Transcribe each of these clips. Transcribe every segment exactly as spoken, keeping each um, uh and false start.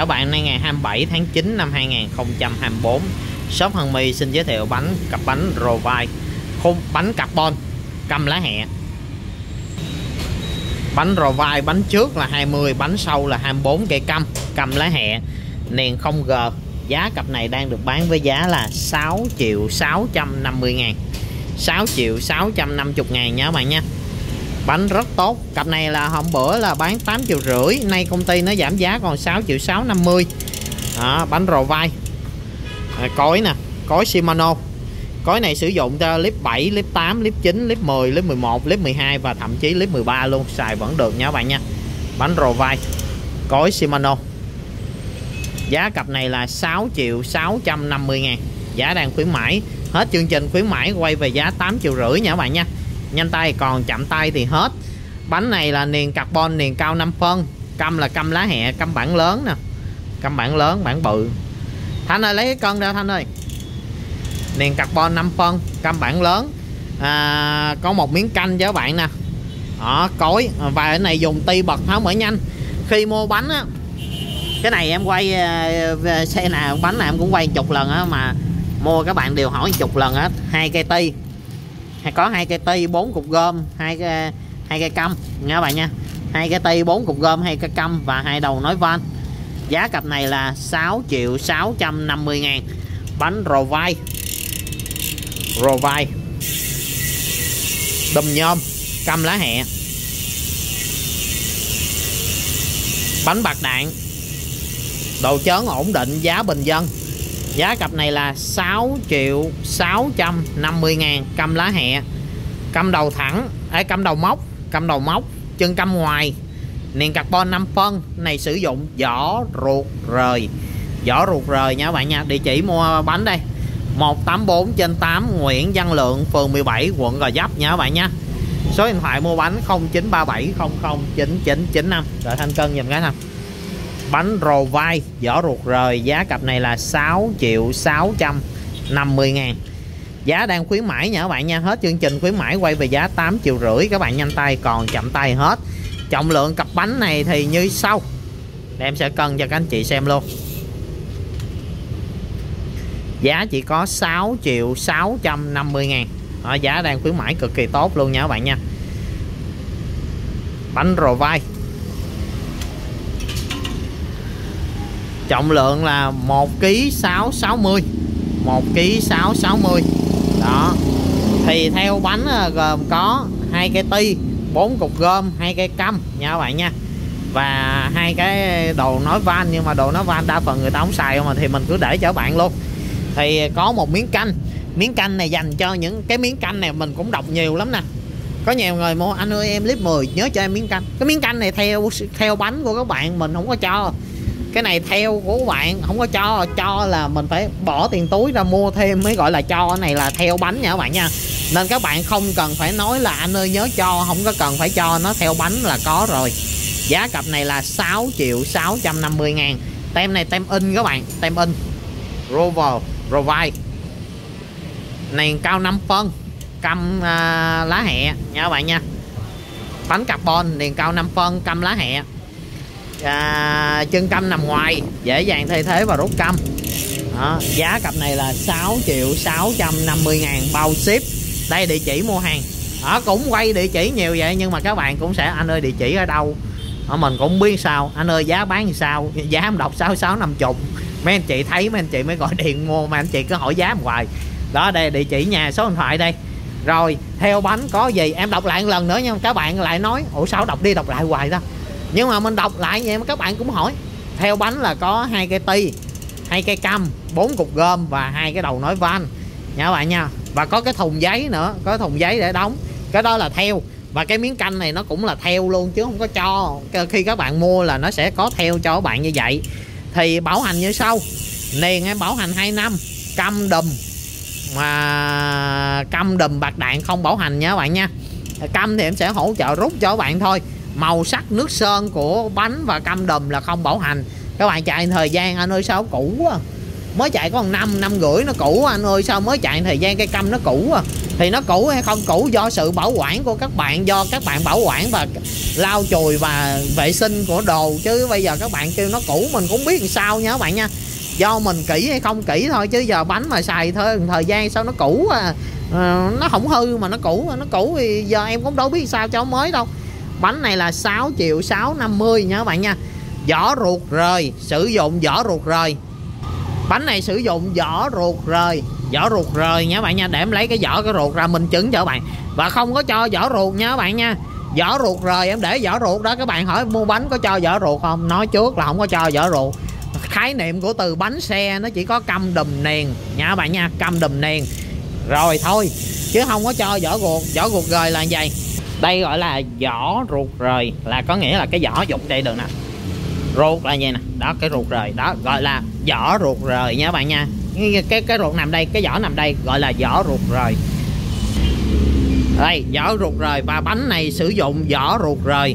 Các bạn, nay ngày hai mươi bảy tháng chín năm hai nghìn không trăm hai mươi tư, shop Hân My xin giới thiệu bánh cặp bánh Provide khung bánh carbon căm lá hẹ. Bánh Provide bánh trước là hai mươi, bánh sau là hai mươi tư cây căm căm lá hẹ, nền không G. Giá cặp này đang được bán với giá là sáu triệu sáu trăm năm mươi ngàn, sáu triệu sáu trăm năm mươi ngàn nha các bạn nha. Bánh rất tốt. Cặp này là hôm bữa là bán tám triệu rưỡi, nay công ty nó giảm giá còn sáu triệu sáu trăm năm mươi. Đó, bánh Provide. À, cối nè, cối Shimano. Cối này sử dụng cho clip bảy, clip tám, clip chín, clip mười, clip mười một, clip mười hai và thậm chí clip mười ba luôn, xài vẫn được nha các bạn nha. Bánh Provide, cối Shimano. Giá cặp này là sáu triệu sáu trăm năm mươi ngàn. Giá đang khuyến mãi, hết chương trình khuyến mãi quay về giá tám triệu rưỡi nha các bạn nha. Nhanh tay, còn chậm tay thì hết. Bánh này là niền carbon, niền cao năm phân, căm là căm lá hẹ, căm bản lớn nè, căm bản lớn, bản bự. Thanh ơi lấy cái cân ra Thanh ơi. Niền carbon năm phân, căm bản lớn. À, có một miếng canh cho các bạn nè. Đó, cối. Và cái này dùng ti bật tháo mỡ nhanh. Khi mua bánh á, cái này em quay uh, xe nào bánh nào em cũng quay chục lần á, mà mua các bạn đều hỏi chục lần á. Hai cây ti, hay có hai cây ti, bốn cục gom, hai cái hai cây căm nha các bạn nha. Hai cây ti, bốn cục gom, hai cây căm và hai đầu nối van. Giá cặp này là sáu triệu sáu trăm năm mươi ngàn. Bánh Provide, Provide đùm nhôm căm lá hẹ. Bánh bạc đạn, độ chớn ổn định, giá bình dân. Giá cặp này là sáu triệu sáu trăm năm mươi ngàn. Căm lá hẹ, căm đầu thẳng, ấy căm đầu móc, căm đầu móc, chân căm ngoài, niền carbon năm phân. Này sử dụng vỏ ruột rời, vỏ ruột rời nha các bạn nha. Địa chỉ mua bánh đây, một tám bốn trên tám Nguyễn Văn Lượng, phường mười bảy, quận Gò Vấp nha các bạn nha. Số điện thoại mua bánh không chín ba bảy không không chín chín chín năm. Đợi Thanh cân giùm cái nào. Bánh Provide vỏ ruột rời, giá cặp này là sáu triệu sáu trăm năm mươi ngàn. Giá đang khuyến mãi nha các bạn nha. Hết chương trình khuyến mãi quay về giá tám triệu rưỡi. Các bạn nhanh tay, còn chậm tay hết. Trọng lượng cặp bánh này thì như sau. Để em sẽ cân cho các anh chị xem luôn. Giá chỉ có sáu triệu sáu trăm năm mươi ngàn. Đó, giá đang khuyến mãi cực kỳ tốt luôn nha các bạn nha. Bánh Provide trọng lượng là một ki lô sáu trăm sáu mươi, một ki lô sáu trăm sáu mươi. Đó. Thì theo bánh gồm có hai cây ti, bốn cục gom, hai cây căm nha các bạn nha. Và hai cái đồ nối van, nhưng mà đồ nối van đa phần người ta không xài mà, thì mình cứ để cho các bạn luôn. Thì có một miếng canh. Miếng canh này dành cho những cái miếng canh này mình cũng đọc nhiều lắm nè. Có nhiều người mua anh ơi em clip mười nhớ cho em miếng canh. Cái miếng canh này theo theo bánh của các bạn mình không có cho. Cái này theo của các bạn không có cho. Cho là mình phải bỏ tiền túi ra mua thêm mới gọi là cho. Cái này là theo bánh nha các bạn nha. Nên các bạn không cần phải nói là anh ơi nhớ cho, không có cần phải cho, nó theo bánh là có rồi. Giá cặp này là sáu triệu sáu trăm năm mươi ngàn. Tem này tem in các bạn, tem in Rover Provide. Này cao năm phân, căm uh, lá hẹ nha các bạn nha. Bánh carbon niền cao năm phân, căm lá hẹ. À, chân căm nằm ngoài, dễ dàng thay thế và rút căm. Đó, giá cặp này là sáu triệu sáu trăm năm mươi ngàn bao ship. Đây địa chỉ mua hàng. Đó, cũng quay địa chỉ nhiều vậy nhưng mà các bạn cũng sẽ anh ơi địa chỉ ở đâu. Đó, mình cũng biết sao anh ơi giá bán như sao, giá em đọc sáu sáu năm mươi. Mấy anh chị thấy mấy anh chị mới gọi điện mua, mà anh chị cứ hỏi giá hoài. Đó, đây địa chỉ nhà, số điện thoại đây. Rồi theo bánh có gì em đọc lại một lần nữa nha. Các bạn lại nói ủa sao đọc đi đọc lại hoài đó. Nhưng mà mình đọc lại vậy mà các bạn cũng hỏi. Theo bánh là có hai cây ti, hai cây căm, bốn cục gom và hai cái đầu nối van nha các bạn nha. Và có cái thùng giấy nữa, có thùng giấy để đóng. Cái đó là theo. Và cái miếng canh này nó cũng là theo luôn chứ không có cho. Khi các bạn mua là nó sẽ có theo cho các bạn như vậy. Thì bảo hành như sau. Niền em bảo hành hai năm, căm đùm mà căm đùm bạc đạn không bảo hành nha các bạn nha. Căm thì em sẽ hỗ trợ rút cho các bạn thôi. Màu sắc nước sơn của bánh và căm đùm là không bảo hành. Các bạn chạy thời gian anh ơi sao cũ quá, mới chạy có một năm năm rưỡi nó cũ anh ơi, sao mới chạy thời gian cây căm nó cũ à. Thì nó cũ hay không cũ do sự bảo quản của các bạn, do các bạn bảo quản và lau chùi và vệ sinh của đồ, chứ bây giờ các bạn kêu nó cũ mình cũng biết làm sao nha các bạn nha. Do mình kỹ hay không kỹ thôi, chứ giờ bánh mà xài thôi thời gian sao nó cũ à, à nó không hư mà nó cũ, nó cũ thì giờ em cũng đâu biết sao cho mới đâu. Bánh này là sáu triệu sáu năm mươi nha các bạn nha. Vỏ ruột rời, sử dụng vỏ ruột rời. Bánh này sử dụng vỏ ruột rời, vỏ ruột rời nha các bạn nha, để em lấy cái vỏ cái ruột ra minh chứng cho các bạn. Và không có cho vỏ ruột nha các bạn nha. Vỏ ruột rời em để vỏ ruột đó, các bạn hỏi mua bánh có cho vỏ ruột không? Nói trước là không có cho vỏ ruột. Khái niệm của từ bánh xe nó chỉ có căm đùm nền nha các bạn nha, căm đùm nền rồi thôi, chứ không có cho vỏ ruột. Vỏ ruột rời là gì? Đây gọi là vỏ ruột rời, là có nghĩa là cái vỏ dụng đây được nè. Ruột là gì nè, đó cái ruột rời đó gọi là vỏ ruột rời nha các bạn nha. Cái, cái cái ruột nằm đây, cái vỏ nằm đây gọi là vỏ ruột rời. Đây vỏ ruột rời, và bánh này sử dụng vỏ ruột rời.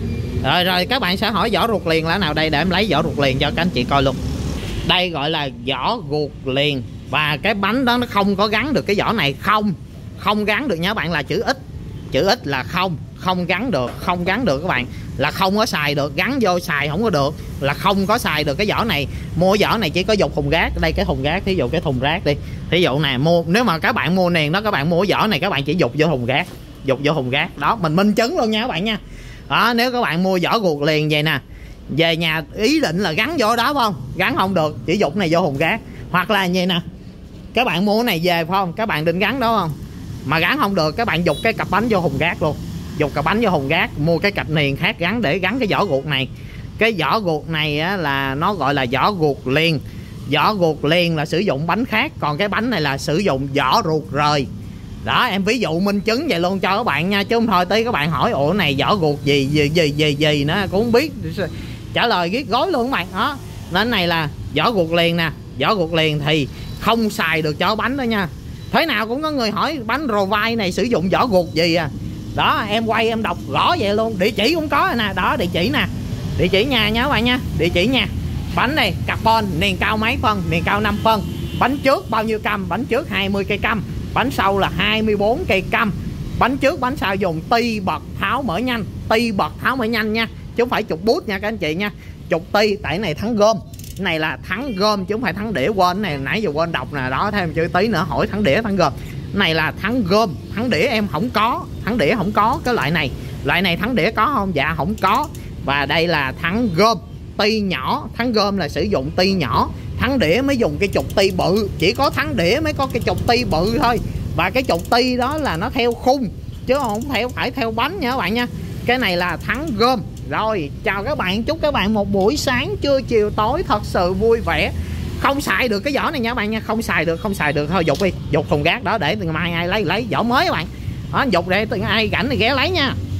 Rồi rồi các bạn sẽ hỏi vỏ ruột liền là nào, đây để em lấy vỏ ruột liền cho các anh chị coi luôn. Đây gọi là vỏ ruột liền, và cái bánh đó nó không có gắn được cái vỏ này, không không gắn được nha các bạn, là chữ ít. Chữ ít là không không gắn được, không gắn được các bạn, là không có xài được, gắn vô xài không có được, là không có xài được cái vỏ này. Mua vỏ này chỉ có dục thùng rác, đây cái thùng rác, thí dụ cái thùng rác đi, thí dụ này mua, nếu mà các bạn mua nền đó, các bạn mua vỏ này các bạn chỉ dục vô thùng rác, dục vô thùng rác đó, mình minh chứng luôn nha các bạn nha. Đó, nếu các bạn mua vỏ ruột liền vậy nè, về nhà ý định là gắn vô đó phải không, gắn không được, chỉ dục này vô thùng rác. Hoặc là vậy nè, các bạn mua cái này về phải không, các bạn định gắn đó không, mà gắn không được, các bạn dục cái cặp bánh vô thùng rác luôn, dục cặp bánh vô thùng rác, mua cái cặp niền khác gắn để gắn cái vỏ ruột này. Cái vỏ ruột này á, là nó gọi là vỏ ruột liền. Vỏ ruột liền là sử dụng bánh khác, còn cái bánh này là sử dụng vỏ ruột rời. Đó, em ví dụ minh chứng vậy luôn cho các bạn nha, chứ không thôi tí các bạn hỏi ủa này vỏ ruột gì gì gì gì gì nữa cũng không biết trả lời ghét gối luôn các bạn. Đó, nên này là vỏ ruột liền nè. Vỏ ruột liền thì không xài được cho bánh đó nha. Thế nào cũng có người hỏi bánh rô vai này sử dụng vỏ ruột gì à. Đó, em quay em đọc rõ vậy luôn, địa chỉ cũng có nè, đó địa chỉ nè, địa chỉ nhà nha các bạn nha, địa chỉ nha. Bánh này carbon, niền cao mấy phân, niền cao năm phân. Bánh trước bao nhiêu căm, bánh trước hai mươi cây căm, bánh sau là hai mươi bốn cây căm. Bánh trước bánh sau dùng ti bật tháo mở nhanh, ti bật tháo mở nhanh nha, chứ không phải chục bút nha các anh chị nha. Chục ti, tại này thắng gom, cái này là thắng gom chứ không phải thắng đĩa, quên này nãy giờ quên đọc nè. Đó, thêm chữ tí nữa hỏi thắng đĩa thắng gom, cái này là thắng gom. Thắng đĩa em không có, thắng đĩa không có cái loại này. Loại này thắng đĩa có không? Dạ không có. Và đây là thắng gom, ti nhỏ. Thắng gom là sử dụng ti nhỏ, thắng đĩa mới dùng cái chục ti bự, chỉ có thắng đĩa mới có cái chục ti bự thôi. Và cái chục ti đó là nó theo khung chứ không theo phải theo bánh nha các bạn nha. Cái này là thắng gom. Rồi, chào các bạn, chúc các bạn một buổi sáng trưa chiều tối thật sự vui vẻ. Không xài được cái vỏ này nha các bạn nha, không xài được, không xài được thôi dục đi, dục thùng rác đó để từ mai ai lấy lấy vỏ mới các bạn. Đó, dục để từ ai rảnh thì ghé lấy nha.